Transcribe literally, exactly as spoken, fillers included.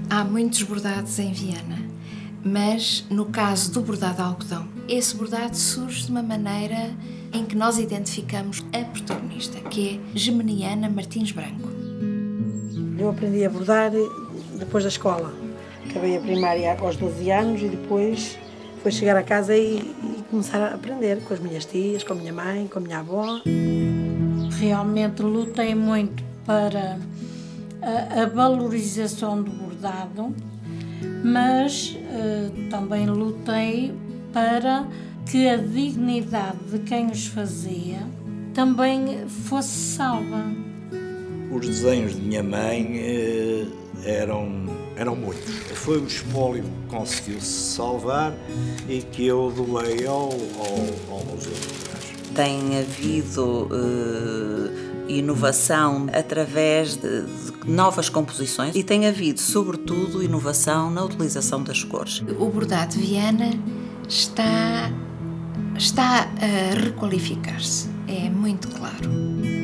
Há muitos bordados em Viana, mas no caso do bordado de algodão, esse bordado surge de uma maneira em que nós identificamos a protagonista, que é Geminiana Martins Branco. Eu aprendi a bordar depois da escola. Acabei a primária aos doze anos e depois foi chegar a casa e, e começar a aprender com as minhas tias, com a minha mãe, com a minha avó. Realmente lutei muito para a, a valorização do bordado, mas uh, também lutei para que a dignidade de quem os fazia também fosse salva. Os desenhos de minha mãe eh, eram, eram muitos. Foi o espólio que conseguiu-se salvar e que eu doei ao, ao, ao Museu do Brás. Tem havido uh, inovação através de, de novas composições e tem havido, sobretudo, inovação na utilização das cores. O bordado de Viana está, está a requalificar-se, é muito claro.